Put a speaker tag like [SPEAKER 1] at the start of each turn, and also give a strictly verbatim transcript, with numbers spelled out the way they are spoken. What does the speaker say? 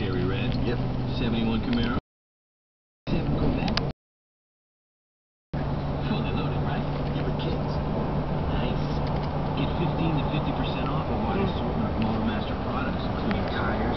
[SPEAKER 1] cherry red.
[SPEAKER 2] Yep.
[SPEAKER 1] seventy-one Camaro. seven Corvette. Fully loaded, right?
[SPEAKER 2] For kids.
[SPEAKER 1] Nice. Get fifteen to fifty percent off a wide assortment of Motormaster products, including tires,